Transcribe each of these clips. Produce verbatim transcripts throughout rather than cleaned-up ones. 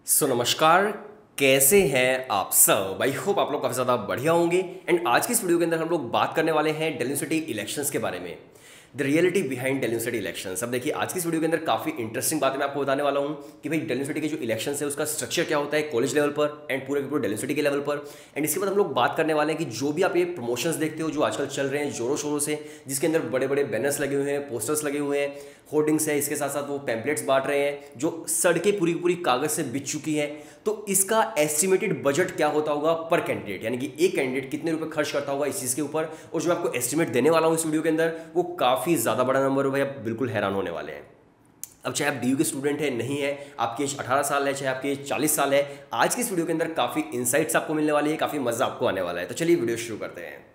सो नमस्कार। कैसे हैं आप सब? आई होप आप लोग काफ़ी ज़्यादा बढ़िया होंगे। एंड आज की इस वीडियो के अंदर हम लोग बात करने वाले हैं दिल्ली यूनिवर्सिटी इलेक्शंस के बारे में, the reality behind Delhi university elections. अब देखिए, आज की इस वीडियो के अंदर काफ़ी इंटरेस्टिंग बातें मैं आपको बताने वाला हूँ कि भाई दिल्ली यूनिवर्सिटी के जो इलेक्शन है उसका स्ट्रक्चर क्या होता है कॉलेज लेवल पर एंड पूरे के पूरे दिल्ली यूनिवर्सिटी के लेवल पर। एंड इसके बाद हम लोग बात करने वाले हैं कि जो भी आप ये प्रमोशंस देखते हो जो आजकल चल रहे हैं जोरों शोरों से, जिसके अंदर बड़े बड़े बैनर्स लगे हुए हैं, पोस्टर्स लगे हुए हैं, होर्डिंग्स है, इसके साथ साथ वो पैम्पलेट्स बांट रहे हैं जो सड़कें पूरी पूरी कागज से बिछ चुकी हैं, तो इसका एस्टिमेटेड बजट क्या होता होगा पर कैंडिडेट, यानी कि एक कैंडिडेट कितने रुपए खर्च करता होगा इस चीज़ के ऊपर। और जो मैं आपको एस्टिमेट देने वाला हूं इस वीडियो के अंदर वो काफ़ी ज़्यादा बड़ा नंबर है भाई, आप बिल्कुल हैरान होने वाले हैं। अब चाहे आप डी यू के स्टूडेंट है, नहीं है, आपकी एज अठारह साल है, चाहे आपकी एज चालीस साल है, आज की इस वीडियो के अंदर काफ़ी इंसाइट्स आपको मिलने वाली है, काफ़ी मज़ा आपको आने वाला है। तो चलिए वीडियो शुरू करते हैं।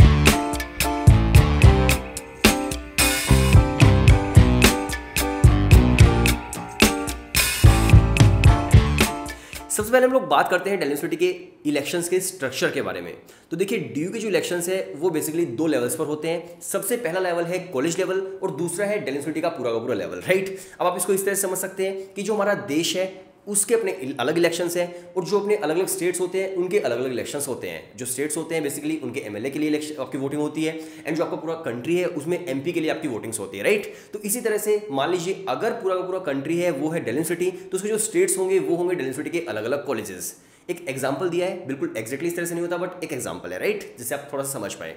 सबसे पहले हम लोग बात करते हैं दिल्ली यूनिवर्सिटी के इलेक्शंस के स्ट्रक्चर के बारे में। तो देखिए, डीयू के जो इलेक्शंस है वो बेसिकली दो लेवल्स पर होते हैं। सबसे पहला लेवल है कॉलेज लेवल और दूसरा है दिल्ली यूनिवर्सिटी का पूरा का पूरा लेवल, राइट। अब आप इसको इस तरह से समझ सकते हैं कि जो हमारा देश है उसके अपने अलग इलेक्शंस हैं और जो अपने अलग अलग स्टेट्स होते हैं उनके अलग अलग इलेक्शंस होते हैं। जो स्टेट्स होते हैं बेसिकली उनके एमएलए के लिए इलेक्शन आपकी वोटिंग होती है, एंड जो आपका पूरा कंट्री है उसमें एमपी के लिए आपकी वोटिंग्स होती है, राइट। तो इसी तरह से मान लीजिए अगर पूरा का पूरा कंट्री है वो है दिल्ली यूनिवर्सिटी, तो उसके जो स्टेट्स होंगे वो होंगे दिल्ली यूनिवर्सिटी के अलग अलग कॉलेजेस। एक एग्जाम्पल दिया है, बिल्कुल एक्जैक्टली इस तरह से नहीं होता बट एक एग्जाम्पल है, राइट, जिससे आप थोड़ा सा समझ पाए।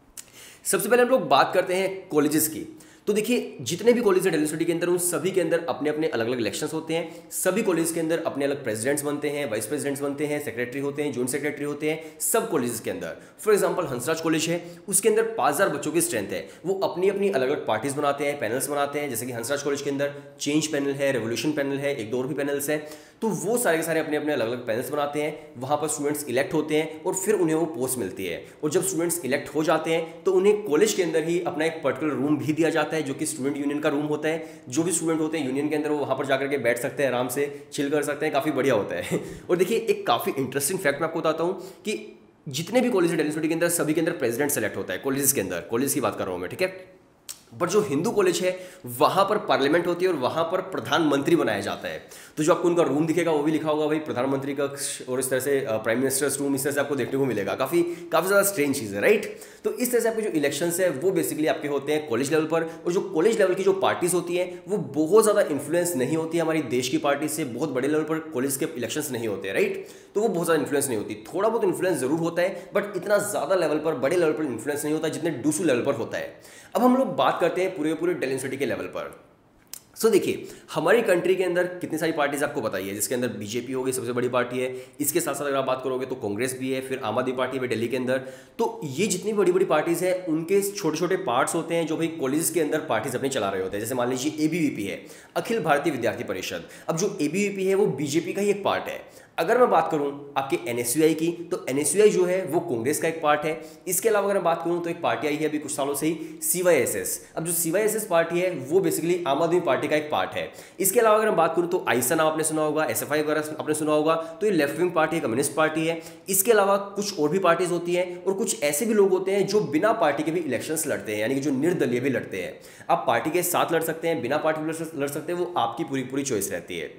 सबसे पहले हम लोग बात करते हैं कॉलेजेस की। तो देखिए, जितने भी कॉलेज है दिल्ली यूनिवर्सिटी के अंदर उन सभी के अंदर अपने अपने अलग अलग इलेक्शंस होते हैं। सभी कॉलेज के अंदर अपने अलग प्रेसिडेंट्स बनते हैं, वाइस प्रेसिडेंट्स बनते हैं, सेक्रेटरी होते हैं, जॉइंट सेक्रेटरी होते हैं सब कॉलेजेस के अंदर। फॉर एग्जांपल हंसराज कॉलेज है, उसके अंदर पाँच हज़ार बच्चों की स्ट्रेंथ है, वो अपनी अपनी अलग अलग पार्टीज बनाते हैं, पैनल्स बनाते हैं। जैसे कि हंसराज कॉलेज के अंदर चेंज पैनल है, रेवोल्यूशन पैनल है, एक दो और भी पैनल्स हैं। तो वो सारे के सारे अपने अपने अलग अलग पैनल्स बनाते हैं, वहाँ पर स्टूडेंट्स इलेक्ट होते हैं और फिर उन्हें वो पोस्ट मिलती है। और जब स्टूडेंट्स इलेक्ट हो जाते हैं तो उन्हें कॉलेज के अंदर ही अपना एक पर्टिकुलर रूम भी दिया जाता है जो कि स्टूडेंट यूनियन का रूम होता है। जो भी स्टूडेंट होते हैं यूनियन के अंदर वो वहाँ पर जाकर के बैठ सकते हैं, आराम से चिल कर सकते हैं, काफ़ी बढ़िया होता है। और देखिए, एक काफ़ी इंटरेस्टिंग फैक्ट मैं आपको बताता हूँ कि जितने भी कॉलेज है दिल्ली यूनिवर्सिटी के अंदर सभी के अंदर प्रेसिडेंट सेलेक्ट होता है कॉलेज के अंदर, कॉलेज की बात कर रहा हूँ मैं, ठीक है। बट जो हिंदू कॉलेज है वहाँ पर पार्लियामेंट होती है और वहाँ पर प्रधानमंत्री बनाया जाता है। तो जो आपको उनका रूम दिखेगा वो भी लिखा होगा भाई प्रधानमंत्री का, और इस तरह से प्राइम मिनिस्टर्स रूम इस तरह से आपको देखने को मिलेगा। काफ़ी काफ़ी ज़्यादा स्ट्रेंज चीज़ है, राइट। तो इस तरह से आपके जो इलेक्शंस है वो बेसिकली आपके होते हैं कॉलेज लेवल पर। और जो कॉलेज लेवल की जो पार्टीज होती हैं वो बहुत ज़्यादा इन्फ्लुएंस नहीं होती है हमारी देश की पार्टी से। बहुत बड़े लेवल पर कॉलेज के इलेक्शंस नहीं होते, राइट। तो वो बहुत ज़्यादा इन्फ्लुएंस नहीं होती, थोड़ा बहुत इन्फ्लुएंस जरूर होता है बट इतना ज़्यादा लेवल पर, बड़े लेवल पर इन्फ्लुएंस नहीं होता जितने दूसरे लेवल पर होता है। अब हम लोग बात करते हैं पूरे पूरे दिल्ली यूनिवर्सिटी के लेवल पर। सो so, देखिए, हमारी कंट्री के अंदर कितनी सारी पार्टीज आपको बताइए, जिसके अंदर बीजेपी होगी सबसे बड़ी पार्टी है। इसके साथ साथ अगर आप बात करोगे तो कांग्रेस भी है, फिर आम आदमी पार्टी है दिल्ली के अंदर। तो ये जितनी बड़ी बड़ी पार्टीज है उनके छोटे छोटे पार्ट्स होते हैं जो भाई कॉलेज के अंदर पार्टीज अपने चला रहे होते हैं। जैसे मान लीजिए एबीवीपी है, अखिल भारतीय विद्यार्थी परिषद। अब जो एबीवीपी है वो बीजेपी का ही एक पार्ट है। अगर मैं बात करूं आपके एनएसयूआई की, तो एनएसयूआई जो है वो कांग्रेस का एक पार्ट है। इसके अलावा अगर मैं बात करूं तो एक पार्टी आई है अभी कुछ सालों से ही, सीवाईएसएस। अब जो सीवाईएसएस पार्टी है वो बेसिकली आम आदमी पार्टी का एक पार्ट है। इसके अलावा अगर मैं बात करूं तो आईसा नाम आपने सुना होगा, एसएफआई वगैरह आपने सुना होगा, तो ये लेफ्ट विंग पार्टी है, कम्युनिस्ट पार्टी है। इसके अलावा कुछ और भी पार्टीज होती हैं और कुछ ऐसे भी लोग होते हैं जो बिना पार्टी के भी इलेक्शंस लड़ते हैं, यानी कि जो निर्दलीय भी लड़ते हैं। आप पार्टी के साथ लड़ सकते हैं, बिना पार्टी लड़ सकते हैं, वो आपकी पूरी पूरी चॉइस रहती है।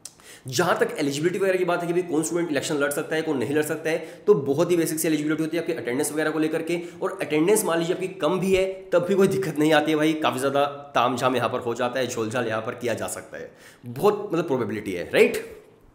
जहां तक एलिजिबिलिटी वगैरह की बात है कि भाई कौन स्टूडेंट इलेक्शन लड़ सकता है कौन नहीं लड़ सकता है, तो बहुत ही बेसिक सी एलिजिबिलिटी होती है आपके अटेंडेंस वगैरह को लेकर के। और अटेंडेंस मान लीजिए आपकी कम भी है तब भी कोई दिक्कत नहीं आती है भाई, काफ़ी ज़्यादा ताम झाम यहाँ पर हो जाता है, झोल झाल यहाँ पर किया जा सकता है, बहुत मतलब प्रोबेबिलिटी है, राइट।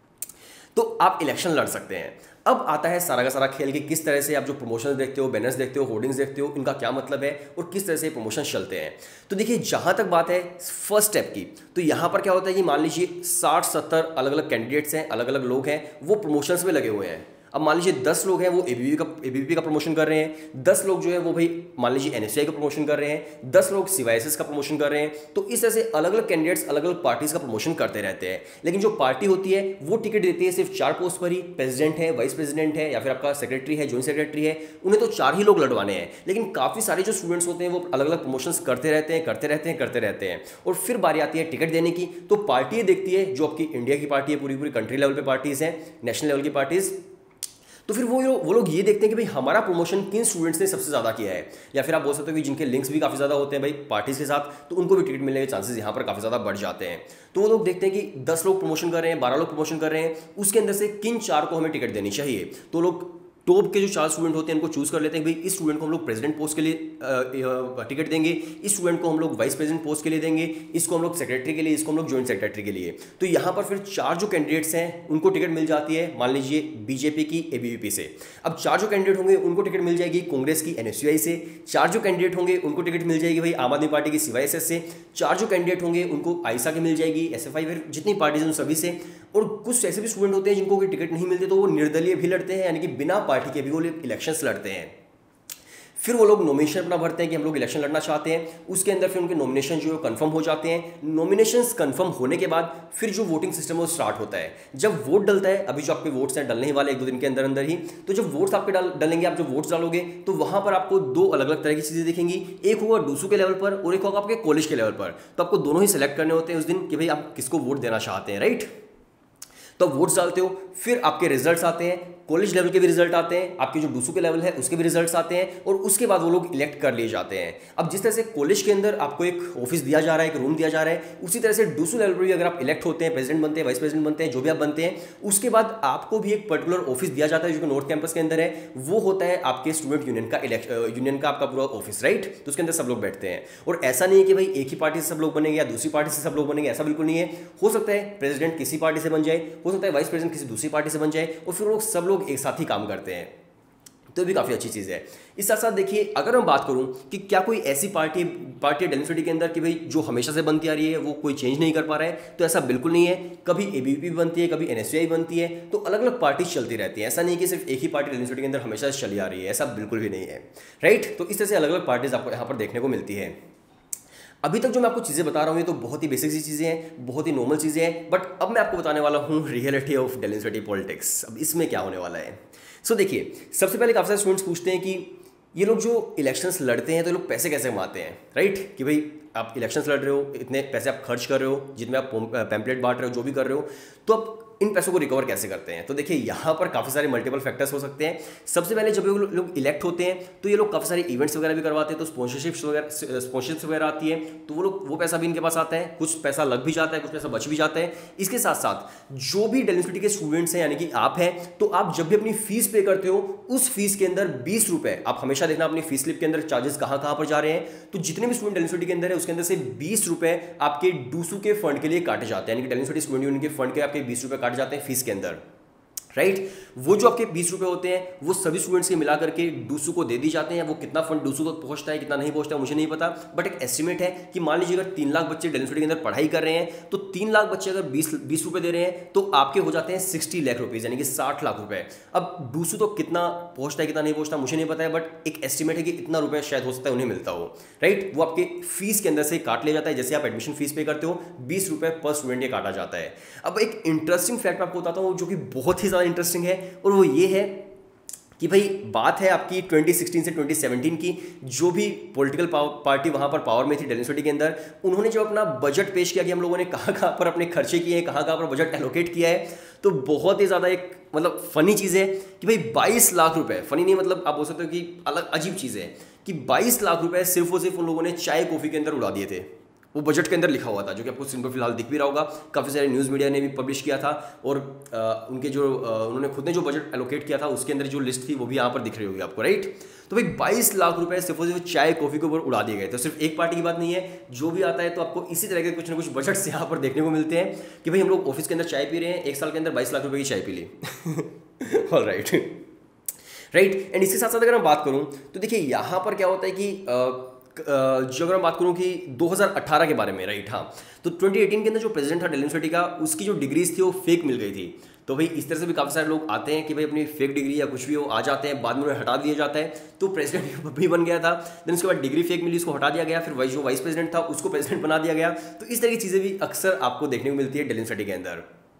तो आप इलेक्शन लड़ सकते हैं। अब आता है सारा का सारा खेल कि किस तरह से आप जो प्रमोशंस देखते हो, बैनर्स देखते हो, होर्डिंग्स देखते हो, इनका क्या मतलब है और किस तरह से प्रमोशंस चलते हैं। तो देखिए, जहां तक बात है फर्स्ट स्टेप की, तो यहां पर क्या होता है कि मान लीजिए साठ सत्तर अलग अलग कैंडिडेट्स हैं, अलग अलग लोग हैं, वो प्रमोशंस में लगे हुए हैं। अब मान लीजिए दस लोग हैं वो एबीवीपी का एबीवीपी का प्रमोशन कर रहे हैं, दस लोग जो है वो भाई मान लीजिए एनएसयूआई का प्रमोशन कर रहे हैं, दस लोग सीवाईएसएस का प्रमोशन कर रहे हैं। तो इस तरह से अलग अलग कैंडिडेट्स अलग अलग पार्टीज का प्रमोशन करते रहते हैं। लेकिन जो पार्टी होती है वो टिकट देती है सिर्फ चार पोस्ट पर ही, प्रेसिडेंट है, वाइस प्रेसिडेंट है या फिर आपका सेक्रेटरी है, जॉइंट सेक्रेटरी है, उन्हें तो चार ही लोग लड़वाने हैं। लेकिन काफ़ी सारे जो स्टूडेंट्स होते हैं वो अलग अलग प्रमोशंस करते रहते हैं करते रहते हैं करते रहते हैं और फिर बारी आती है टिकट देने की। तो पार्टी देखती है जो आपकी इंडिया की पार्टी है, पूरी पूरी कंट्री लेवल पर पार्टीज हैं, नेशनल लेवल की पार्टीज, तो फिर वो वो लोग ये देखते हैं कि भाई हमारा प्रमोशन किन स्टूडेंट्स ने सबसे ज़्यादा किया है, या फिर आप बोल सकते हो कि जिनके लिंक्स भी काफ़ी ज़्यादा होते हैं भाई पार्टीज के साथ, तो उनको भी टिकट मिलने के चांसेस यहाँ पर काफ़ी ज़्यादा बढ़ जाते हैं। तो वो लोग देखते हैं कि दस लोग प्रमोशन कर रहे हैं, बारह लोग प्रमोशन कर रहे हैं, उसके अंदर से किन चार को हमें टिकट देनी चाहिए। तो लोग टॉप के जो चार स्टूडेंट होते हैं उनको चूज कर लेते हैं, भाई इस स्टूडेंट को हम लोग प्रेसिडेंट पोस्ट के लिए टिकट देंगे, इस स्टूडेंट को हम लोग वाइस प्रेसिडेंट पोस्ट के लिए देंगे, इसको हम लोग सेक्रेटरी के लिए, इसको हम लोग जॉइंट सेक्रेटरी के लिए। तो यहाँ पर फिर चार जो कैंडिडेट्स हैं उनको टिकट मिल जाती है, मान लीजिए बीजेपी की एबीवीपी से। अब चार जो कैंडिडेट होंगे उनको टिकट मिल जाएगी कांग्रेस की एनएसयूआई से, चार जो कैंडिडेट होंगे उनको टिकट मिल जाएगी भाई आम आदमी पार्टी की सीवाईएसएस से, चार जो कैंडिडेट होंगे उनको आईसा की मिल जाएगी, एसएफआई, फिर जितनी पार्टीज हैं उन सभी से। और कुछ ऐसे भी स्टूडेंट होते हैं जिनको कोई टिकट नहीं मिलते, तो वो निर्दलीय भी लड़ते हैं, यानी कि बिना पार्टी के भी वो इलेक्शंस लड़ते हैं। फिर वो लोग नॉमिनेशन अपना भरते हैं कि हम लोग इलेक्शन लड़ना चाहते हैं, उसके अंदर फिर उनके नॉमिनेशन जो है कंफर्म हो जाते हैं। नॉमिनेशंस कंफर्म होने के बाद फिर जो वोटिंग सिस्टम है वो स्टार्ट होता है। जब वोट डलता है, अभी जो आपके वोट्स हैं डलने ही वाले एक दो दिन के अंदर अंदर ही, तो जब वोट्स आपके डाल डलेंगे, आप जब वोट्स डालोगे तो वहां पर आपको दो अलग अलग तरह की चीजें दिखेंगी, एक होगा डूसू के लेवल पर और एक होगा आपके कॉलेज के लेवल पर। तो आपको दोनों ही सिलेक्ट करने होते हैं उस दिन कि भाई आप किसको वोट देना चाहते हैं, राइट। तो वोट्स डालते हो, फिर आपके रिजल्ट्स आते हैं, कॉलेज लेवल के भी रिजल्ट आते हैं, आपके जो डूसू के लेवल है उसके भी रिजल्ट्स आते हैं, और उसके बाद वो लोग इलेक्ट कर लिए जाते हैं। अब जिस तरह से कॉलेज के अंदर आपको एक ऑफिस दिया जा रहा है, एक रूम दिया जा रहा है, उसी तरह से डूसू लेवल पर भी अगर आप इलेक्ट होते हैं, प्रेसिडेंट बनते हैं, वाइस प्रेसिडेंट बनते हैं, जो भी आप बनते हैं, उसके बाद आपको भी एक पर्टिकुलर ऑफिस दिया जाता है जो कि नॉर्थ कैंपस के अंदर है। वो होता है आपके स्टूडेंट यूनियन का यूनियन का आपका पूरा ऑफिस, राइट। तो उसके अंदर सब लोग बैठते हैं, और ऐसा नहीं है कि भाई एक ही पार्टी से सब लोग बनेंगे या दूसरी पार्टी से सब लोग बनेंगे, ऐसा बिल्कुल नहीं है। हो सकता है प्रेसिडेंट किसी पार्टी से बन जाए, हो सकता है वाइस प्रेसिडेंट किसी दूसरी पार्टी से बन जाए, और फिर लोग सब लोग एक साथ ही काम करते हैं। तो भी काफ़ी अच्छी चीज़ है। इस साथ साथ देखिए, अगर मैं बात करूं कि क्या कोई ऐसी पार्टी पार्टी है डेल्फिन सिटी के अंदर कि भाई जो हमेशा से बनती आ रही है वो कोई चेंज नहीं कर पा रहा है, तो ऐसा बिल्कुल नहीं है। कभी एबीवीपी बनती है, कभी एनएसयूआई बनती है, तो अलग अलग पार्टी चलती रहती है। ऐसा नहीं कि सिर्फ एक ही पार्टी डेल्फिन सिटी के अंदर हमेशा से चली आ रही है, ऐसा बिल्कुल भी नहीं है, राइट। तो इस तरह से अलग अलग पार्टीज आपको यहाँ पर देखने को मिलती है। अभी तक जो मैं आपको चीज़ें बता रहा हूँ ये तो बहुत ही बेसिक सी चीज़ें हैं, बहुत ही नॉर्मल चीज़ें हैं, बट अब मैं आपको बताने वाला हूँ रियलिटी ऑफ डेल्फिन सिटी पॉलिटिक्स। अब इसमें क्या होने वाला है, सो so, देखिए, सबसे पहले काफ़ी सारे स्टूडेंट्स पूछते हैं कि ये लोग जो इलेक्शंस लड़ते हैं तो ये लोग पैसे कैसे कमाते हैं, राइट। कि भाई आप इलेक्शंस लड़ रहे हो, इतने पैसे आप खर्च कर रहे हो, जितने आप पैम्पलेट बांट रहे हो, जो भी कर रहे हो, तो आप इन पैसों को रिकवर कैसे करते हैं। तो देखिए, यहाँ पर काफ़ी सारे मल्टीपल फैक्टर्स हो सकते हैं। सबसे पहले जब ये लोग इलेक्ट होते हैं तो ये लोग काफ़ी सारे इवेंट्स वगैरह भी करवाते हैं, तो स्पॉन्सरशिप्स वगैरह स्पॉन्सरशिप्स वगैरह आती है, तो वो लोग वो पैसा भी इनके पास आता है, कुछ पैसा लग भी जाता है, कुछ पैसा बच भी जाता है। इसके साथ साथ जो भी डेल्फिन सिटी के स्टूडेंट्स हैं, यानी कि आप हैं, तो आप जब भी अपनी फीस पे करते हो, उस फीस के अंदर बीस रुपये, आप हमेशा देखना अपनी फीस स्लिप के अंदर चार्जेस कहाँ कहाँ पर जा रहे हैं, तो जितने भी स्टूडेंट डेल्फिन सिटी के अंदर है उसके अंदर से बीस रुपये आपके डूसू के फंड के लिए काटे जाते हैं, यानी कि डेल्फिन सिटी स्टूडेंट यूनियन के फंड के आपके बीस रुपये काटे जाते हैं फीस के अंदर, राइट right? वो जो आपके बीस रुपए होते हैं वो सभी स्टूडेंट्स के मिला करके डूसू को दे दी जाते हैं। वो कितना फंड डूसू तक पहुंचता है, कितना नहीं पहुंचता है, मुझे नहीं पता, बट एक एस्टिमेट है कि मान लीजिए अगर तीन लाख बच्चे डेल्फिन सिटी के अंदर पढ़ाई कर रहे हैं, तो तीन लाख बच्चे अगर बीस बीस रुपए दे रहे हैं तो आपके हो जाते हैं सिक्सटी लाख रुपीज, यानी कि साठ लाख रुपए। अब डूसू तो कितना पहुंचता है, कितना नहीं पहुंचता, मुझे नहीं पता है, बट एक एस्टिमेट है कि इतना रुपये शायद हो सकता है उन्हें मिलता हो, राइट। वो आपके फीस के अंदर से काट लिया जाता है, जैसे आप एडमिशन फीस पे करते हो, बीस रुपये पर स्टूडेंट ये काटा जाता है। अब एक इंटरेस्टिंग फैक्ट आपको बताता हूँ जो कि बहुत ही ज़्यादा इंटरेस्टिंग है, और वो ये है कि भाई बात है आपकी ट्वेंटी सिक्सटीन से ट्वेंटी सेवनटीन की, जो भी पॉलिटिकल पार्टी वहाँ पर पावर में थी डेल्फिन सिटी के अंदर, उन्होंने जब अपना बजट पेश किया कि हम लोगों ने कहाँ कहाँ पर अपने खर्चे किए हैं, कहाँ कहाँ पर बजट एलोकेट किया है, तो बहुत ही ज़्यादा एक मतलब फ़नी चीज़ है कि भाई बाईस लाख रुपए, फ़नी नहीं मतलब आप बोल सकते हो कि अलग अजीब चीज़ है कि बाईस लाख रुपए सिर्फ और सिर्फ उन लोगों ने चाय कॉफ़ी के अंदर उड़ा दिए थे। वो बजट के अंदर लिखा हुआ था, जो कि आपको स्क्रीन पर फिलहाल दिख भी रहा होगा, काफ़ी सारे न्यूज़ मीडिया ने भी पब्लिश किया था, और आ, उनके जो आ, उन्होंने खुद ने जो बजट एलोकेट किया था उसके अंदर जो लिस्ट थी वो भी यहाँ पर दिख रही होगी आपको, राइट। तो भाई बाईस लाख रुपए सिर्फ और सिर्फ चाय कॉफ़ी के ऊपर उड़ा दिए गए। तो सिर्फ एक पार्टी की बात नहीं है, जो भी आता है तो आपको इसी तरह के कुछ ना कुछ बजट्स यहाँ पर देखने को मिलते हैं कि भाई हम लोग ऑफिस के अंदर चाय पी रहे हैं, एक साल के अंदर बाईस लाख रुपये की चाय पी ली। All right, right. एंड इसके साथ साथ अगर मैं बात करूँ तो देखिए यहाँ पर क्या होता है कि आ, जो अगर मैं बात करूं कि दो हज़ार अठारह के बारे में, राइट, हाँ, तो ट्वेंटी एटीन के अंदर जो प्रेसिडेंट था डेल्फिन सिटी का, उसकी जो डिग्रीज थी वो फेक मिल गई थी। तो भाई इस तरह से भी काफ़ी सारे लोग आते हैं कि भाई अपनी फेक डिग्री या कुछ भी वो आ जाते हैं, बाद में उन्हें हटा दिया जाता है। तो प्रेसिडेंट भी बन गया था, देन उसके बाद डिग्री फेक मिली, उसको हटा दिया गया, फिर जो वाइस प्रेसिडेंट था उसको प्रेसिडेंट बना दिया गया। तो इस तरह की चीज़ें भी अक्सर आपको देखने को मिलती है डेल्फिन सिटी के अंदर।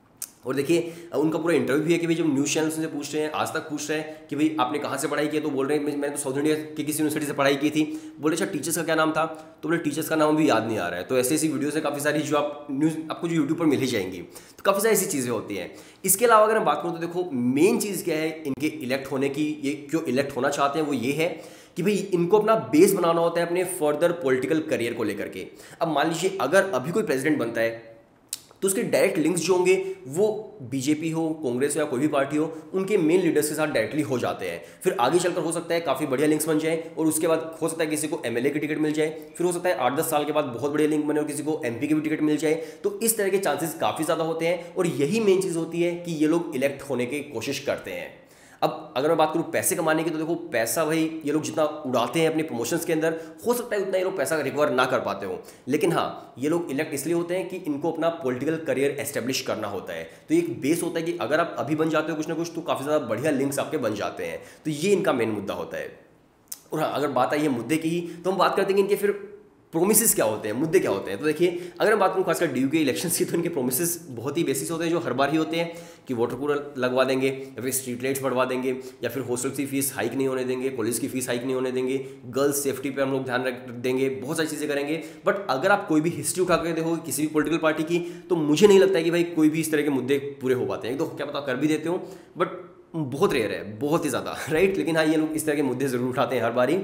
और देखिए उनका पूरा इंटरव्यू भी है कि भाई जब न्यूज़ चैनल से पूछ रहे हैं, आज तक पूछ रहे हैं कि भाई आपने कहाँ से पढ़ाई की है, तो बोल रहे हैं मैंने तो साउथ इंडिया की किसी यूनिवर्सिटी से पढ़ाई की थी। बोले अच्छा टीचर्स का क्या नाम था, तो बोले टीचर्स का नाम भी याद नहीं आ रहा है। तो ऐसी ऐसी वीडियोज़ है काफ़ी सारी जो आप न्यूज़ आपको जो यूट्यूब पर मिल ही जाएंगी। तो काफ़ी सारी ऐसी चीज़ें होती हैं। इसके अलावा अगर मैं बात करूँ तो देखो मेन चीज़ क्या है इनके इलेक्ट होने की, ये क्यों इलेक्ट होना चाहते हैं, वो ये है कि भाई इनको अपना बेस बनाना होता है अपने फर्दर पॉलिटिकल करियर को लेकर के। अब मान लीजिए अगर अभी कोई प्रेसिडेंट बनता है तो उसके डायरेक्ट लिंक्स जो होंगे वो बीजेपी हो, कांग्रेस हो या कोई भी पार्टी हो, उनके मेन लीडर्स के साथ डायरेक्टली हो जाते हैं। फिर आगे चलकर हो सकता है काफ़ी बढ़िया लिंक्स बन जाए और उसके बाद हो सकता है किसी को एमएलए की टिकट मिल जाए, फिर हो सकता है आठ दस साल के बाद बहुत बढ़िया लिंक बने और किसी को एमपी की भी टिकट मिल जाए। तो इस तरह के चांसेस काफ़ी ज़्यादा होते हैं और यही मेन चीज़ होती है कि ये लोग इलेक्ट होने की कोशिश करते हैं। अब अगर मैं बात करूं पैसे कमाने की, तो देखो पैसा भाई ये लोग जितना उड़ाते हैं अपने प्रमोशंस के अंदर, हो सकता है उतना ये लोग पैसा रिकवर ना कर पाते हो, लेकिन हाँ ये लोग इलेक्ट इसलिए होते हैं कि इनको अपना पॉलिटिकल करियर एस्टेब्लिश करना होता है। तो एक बेस होता है कि अगर आप अभी बन जाते हो कुछ ना कुछ तो काफ़ी ज़्यादा बढ़िया लिंक्स आपके बन जाते हैं। तो ये इनका मेन मुद्दा होता है। और हाँ अगर बात आई है मुद्दे की, तो हम बात करते हैं कि इनके फिर प्रोमिसेस क्या होते हैं, मुद्दे क्या होते हैं। तो देखिए अगर मैं बात करूँ खासकर डी यू के इलेक्शंस की, तो इनके प्रोमिसेस बहुत ही बेसिस होते हैं जो हर बार ही होते हैं कि वाटर कूलर लगवा देंगे या फिर स्ट्रीट लाइट्स बढ़वा देंगे या फिर हॉस्टल की फीस हाइक नहीं होने देंगे, कॉलेज की फीस हाइक नहीं होने देंगे, गर्ल्स सेफ्टी पे हम लोग ध्यान रख देंगे, बहुत सारी चीज़ें करेंगे। बट अगर आप कोई भी हिस्ट्री उठा कर देखो किसी भी पॉलिटिकल पार्टी की, तो मुझे नहीं लगता है कि भाई कोई भी इस तरह के मुद्दे पूरे हो पाते हैं। एक तो क्या पता कर भी देते हो बट बहुत रेयर है, बहुत ही ज़्यादा, राइट। लेकिन हाँ ये लोग इस तरह के मुद्दे ज़रूर उठाते हैं हर बारी।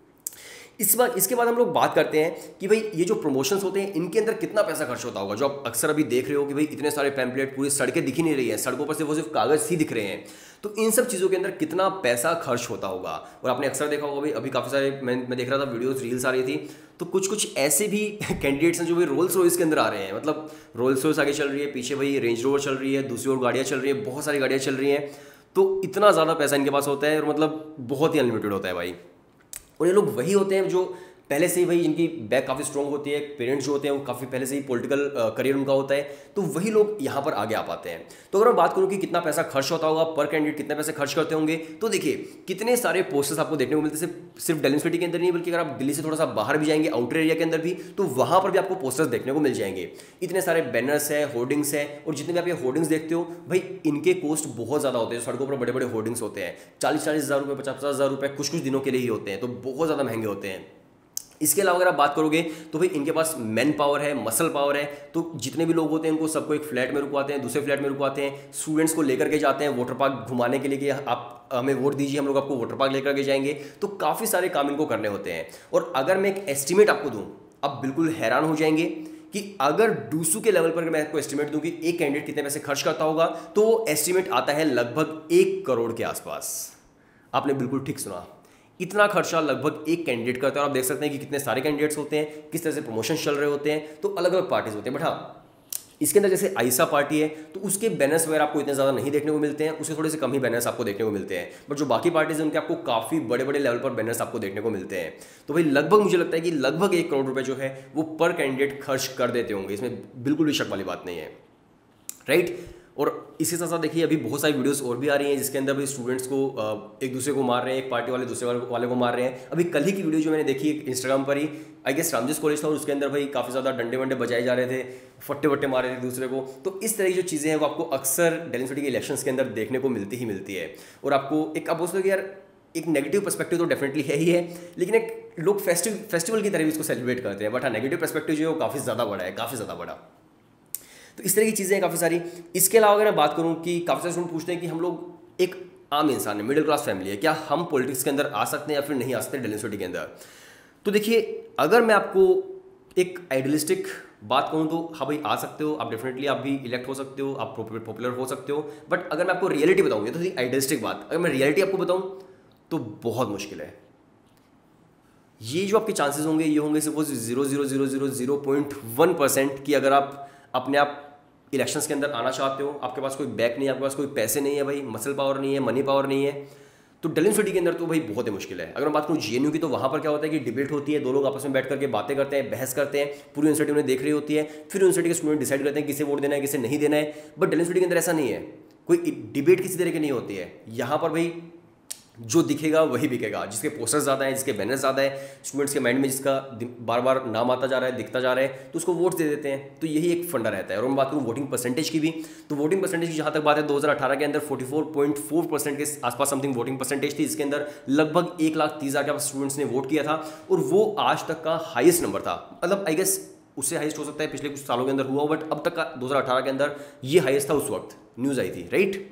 इस बार इसके बाद हम लोग बात करते हैं कि भाई ये जो प्रमोशंस होते हैं इनके अंदर कितना पैसा खर्च होता होगा। जो आप अक्सर अभी देख रहे हो कि भाई इतने सारे पैम्पलेट, पूरी सड़कें दिख ही नहीं रही है, सड़कों पर सिर्फ वो सिर्फ कागज़ ही दिख रहे हैं। तो इन सब चीज़ों के अंदर कितना पैसा खर्च होता होगा। और आपने अक्सर देखा होगा भाई अभी काफ़ी सारे मैं मैं देख रहा था वीडियोस रील्स आ रही थी, तो कुछ कुछ ऐसे भी कैंडिडेट्स हैं जो भाई रोल्स रॉयस के अंदर आ रहे हैं। मतलब रोल्स रॉयस आगे चल रही है, पीछे भाई रेंज रोवर चल रही है, दूसरी ओर गाड़ियाँ चल रही है, बहुत सारी गाड़ियाँ चल रही हैं। तो इतना ज़्यादा पैसा इनके पास होता है और मतलब बहुत ही अनलिमिटेड होता है भाई। और ये लोग वही होते हैं जो पहले से ही भाई जिनकी बैक काफ़ी स्ट्रॉन्ग होती है, पेरेंट्स जो होते हैं वो काफ़ी पहले से ही पॉलिटिकल करियर उनका होता है, तो वही लोग यहाँ पर आगे आ पाते हैं। तो अगर मैं बात करूँ कि कितना पैसा खर्च होता होगा, पर कैंडिडेट कितने पैसे खर्च करते होंगे, तो देखिए कितने सारे पोस्टर्स आपको देखने को मिलते हैं। सिर्फ सिर्फ दिल्ली यूनिवर्सिटी के अंदर नहीं बल्कि अगर आप दिल्ली से थोड़ा सा बाहर भी जाएंगे आउटर एरिया के अंदर भी, तो वहाँ पर भी आपको पोस्टर्स देखने को मिल जाएंगे। इतने सारे बैनर्स हैं, होर्डिंग्स हैं, और जितने भी आप ये होर्डिंग्स देखते हो भाई इनके कॉस्ट बहुत ज़्यादा होते हैं। सड़कों पर बड़े बड़े होर्डिंग्स होते हैं, चालीस चालीस हज़ार रुपये, पचास पचास हज़ार रुपये कुछ कुछ दिनों के लिए ही होते हैं, तो बहुत ज़्यादा महंगे होते हैं। इसके अलावा अगर आप बात करोगे तो भाई इनके पास मैन पावर है, मसल पावर है। तो जितने भी लोग होते हैं उनको सबको एक फ्लैट में रुकवाते हैं, दूसरे फ्लैट में रुकवाते हैं, स्टूडेंट्स को लेकर के जाते हैं वाटर पार्क घुमाने के लिए कि आप हमें वोट दीजिए, हम लोग आपको वाटर पार्क लेकर के जाएंगे। तो काफ़ी सारे काम इनको करने होते हैं। और अगर मैं एक एस्टिमेट आपको दूँ, आप बिल्कुल हैरान हो जाएंगे कि अगर डूसू के लेवल पर मैं आपको एस्टिमेट दूं कि एक कैंडिडेट कितने पैसे खर्च करता होगा, तो वो एस्टिमेट आता है लगभग एक करोड़ के आसपास। आपने बिल्कुल ठीक सुना, इतना खर्चा लगभग एक कैंडिडेट करता है। और आप देख सकते हैं कि कितने सारे कैंडिडेट्स होते हैं, किस तरह से प्रमोशन चल रहे होते हैं, तो अलग अलग पार्टीज होते हैं। बट हाँ इसके अंदर जैसे आइसा पार्टी है तो उसके बैनर्स वगैरह आपको इतने ज़्यादा नहीं देखने को मिलते हैं, उससे थोड़े से कम ही बैनर्स आपको देखने को मिलते हैं। बट जो बाकी पार्टीज हैं उनके आपको काफ़ी बड़े बड़े लेवल पर बैनर्स आपको देखने को मिलते हैं। तो भाई लगभग मुझे लगता है कि लगभग एक करोड़ रुपए जो है वो पर कैंडिडेट खर्च कर देते होंगे, इसमें बिल्कुल भी शक वाली बात नहीं है, राइट। और इसी साथ साथ देखिए अभी बहुत सारी वीडियोस और भी आ रही हैं जिसके अंदर भी स्टूडेंट्स को एक दूसरे को मार रहे हैं, एक पार्टी वाले दूसरे वाले को मार रहे हैं। अभी कल ही की वीडियो जो मैंने देखी इंस्टाग्राम पर ही, आई गेस रामजिस कॉलेज था, और उसके अंदर भाई काफ़ी ज़्यादा डंडे वंडे बजाए जा रहे थे, फट्टे वट्टे मार रहे थे दूसरे को। तो इस तरह की जो चीज़ें हैं वो आपको अक्सर दिल्ली यूनिवर्सिटी के इलेक्शंस के अंदर देखने को मिलती ही मिलती है। और आपको एक आप बोलते हो कि यार एक नेगेटिव पर्सपेक्टिव तो डेफिनेटली है ही है, लेकिन एक लोग फेस्टिव फेस्टिवल की तरह भी इसको सेलिब्रेट करते हैं। बट हाँ नेगेटिव पर्सपेक्टिव जो है वो काफ़ी ज़्यादा बड़ा है, काफ़ी ज़्यादा बड़ा। तो इस तरह की चीज़ें हैं काफ़ी सारी। इसके अलावा अगर मैं बात करूं कि काफ़ी सारे स्टूडेंट पूछते हैं कि हम लोग एक आम इंसान है, मिडिल क्लास फैमिली है, क्या हम पॉलिटिक्स के अंदर आ सकते हैं या फिर नहीं आ सकते दिल्ली यूनिवर्सिटी के अंदर। तो देखिए अगर मैं आपको एक आइडियलिस्टिक बात कहूँ तो हाँ भाई आ सकते हो आप, डेफिनेटली आप भी इलेक्ट हो सकते हो, आप पॉपुलर हो सकते हो। बट अगर मैं आपको रियलिटी बताऊँ, तो आइडियलिस्टिक बात अगर मैं रियलिटी आपको बताऊँ तो बहुत मुश्किल है। ये जो आपके चांसेस होंगे ये होंगे सिर्फ zero zero zero zero zero point one percent की अगर आप अपने आप इलेक्शंस के अंदर आना चाहते हो, आपके पास कोई बैक नहीं है, आपके पास कोई पैसे नहीं है भाई, मसल पावर नहीं है, मनी पावर नहीं है, तो दिल्ली यूनिवर्सिटी के अंदर तो भाई बहुत ही मुश्किल है। अगर मैं बात करूँ जेएनयू की, तो वहाँ पर क्या होता है कि डिबेट होती है, दो लोग आपस में बैठ करके बातें करते हैं, बहस करते हैं, पूरी यूनिवर्सिटी उन्हें देख रही होती है, फिर यूनिवर्सिटी के स्टूडेंट डिसाइड करते हैं किसे वोट देना है किसे नहीं देना है। बट दिल्ली यूनिवर्सिटी के अंदर ऐसा नहीं है, कोई डिबेट किसी तरह की नहीं होती है। यहाँ पर भाई जो दिखेगा वही बिकेगा, जिसके पोस्टर्स ज़्यादा हैं, जिसके बैनर्स ज़्यादा है, स्टूडेंट्स के माइंड में जिसका बार बार नाम आता जा रहा है, दिखता जा रहा है, तो उसको वोट दे देते हैं। तो यही एक फंडा रहता है। और मैं बात करूँ वोटिंग परसेंटेज की भी, तो वोटिंग परसेंटेज की जहाँ तक बात है, दो हज़ार अठारह के अंदर चौवालीस पॉइंट चार परसेंट के आसपास समथिंग वोटिंग परसेंटेज थी, जिसके अंदर लगभग एक लाख तीस हज़ार के स्टूडेंट्स ने वोट किया था, और वो आज तक का हाईएस्ट नंबर था। मतलब आई गेस उससे हाईएस्ट हो सकता है पिछले कुछ सालों के अंदर हुआ, बट अब तक का दो हज़ार अठारह के अंदर ये हाईएस्ट था। उस वक्त न्यूज़ आई थी, राइट।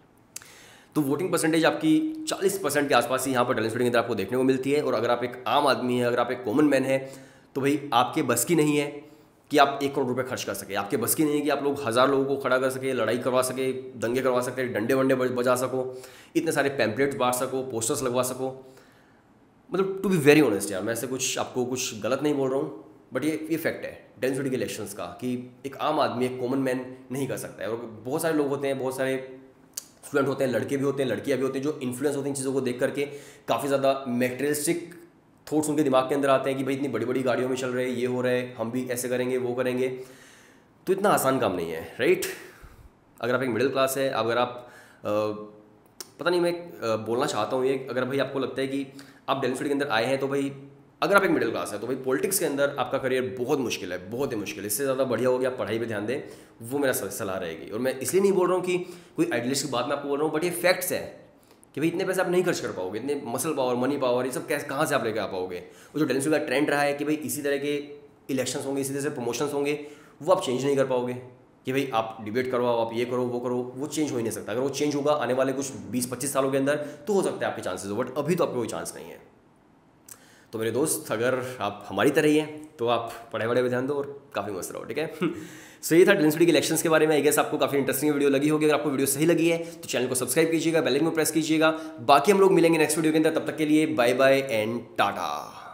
तो वोटिंग परसेंटेज आपकी चालीस परसेंट के आसपास ही यहाँ पर टैलेंट स्टडी के अंदर आपको देखने को मिलती है। और अगर आप एक आम आदमी हैं, अगर आप एक कॉमन मैन है, तो भाई आपके बस की नहीं है कि आप एक करोड़ रुपए खर्च कर सके, आपके बस की नहीं है कि आप लोग हज़ार लोगों को खड़ा कर सके, लड़ाई करवा सके, दंगे करवा सके, डंडे वंडे बजा सको, इतने सारे पैम्पलेट्स बांट सको, पोस्टर्स लगवा सको। मतलब टू बी वेरी ऑनेस्ट यार, मैं ऐसे कुछ आपको कुछ गलत नहीं बोल रहा हूँ, बट ये ये फैक्ट है टैलेंट स्टडी के इलेक्शंस का, कि एक आम आदमी, एक कॉमन मैन नहीं कर सकता है। और बहुत सारे लोग होते हैं, बहुत सारे स्टूडेंट होते हैं, लड़के भी होते हैं, लड़कियां भी होती हैं, जो इन्फ्लुएंस होते हैं इन चीज़ों को देख करके, काफ़ी ज़्यादा मेटेरियलिस्टिक थॉट्स उनके दिमाग के अंदर आते हैं कि भाई इतनी बड़ी बड़ी गाड़ियों में चल रहे हैं, ये हो रहा है, हम भी ऐसे करेंगे, वो करेंगे। तो इतना आसान काम नहीं है, राइट। अगर आप एक मिडिल क्लास है, अगर आप आ, पता नहीं मैं आ, बोलना चाहता हूँ ये, अगर भाई आपको लगता है कि आप टैलेंट स्टडी के अंदर आए हैं, तो भाई अगर आप एक मिडिल क्लास है, तो भाई पॉलिटिक्स के अंदर आपका करियर बहुत मुश्किल है, बहुत ही मुश्किल है। इससे ज़्यादा बढ़िया होगी आप पढ़ाई पे ध्यान दें, वो मेरा सलाह रहेगी। और मैं इसलिए नहीं बोल रहा हूँ कि कोई आइडियलिस्ट की बात मैं आपको बोल रहा हूँ, बट ये फैक्ट्स है कि भाई इतने पैसे आप नहीं खर्च कर पाओगे, इतने मसल पावर, मनी पावर, ये सब कैसे कहाँ से आप लेकर आ पाओगे। वो जो टैलेंट स्टडी का ट्रेंड रहा है कि भाई इसी तरह के इलेक्शंस होंगे, इसी तरह से प्रमोशंस होंगे, वो आप चेंज नहीं कर पाओगे कि भाई आप डिबेट करवाओ, आप ये करो, वो करो, वो चेंज हो ही नहीं सकता। अगर वो चेंज होगा आने वाले कुछ बीस पच्चीस सालों के अंदर, तो हो सकता है आपके चांसेस हो, बट अभी तो आपको कोई चांस नहीं है। तो मेरे दोस्त, अगर आप हमारी तरह ही हैं, तो आप पढ़ाई वढ़ाई पे ध्यान दो और काफ़ी मस्त रहो, ठीक है। सो ये था टैलेंट स्टडी के इलेक्शंस के बारे में। आई गेस आपको काफ़ी इंटरेस्टिंग वीडियो लगी होगी। अगर आपको वीडियो सही लगी है तो चैनल को सब्सक्राइब कीजिएगा, बेल आइकन को प्रेस कीजिएगा। बाकी हम लोग मिलेंगे नेक्स्ट वीडियो के अंदर, तब तक के लिए बाय बाय एंड टाटा।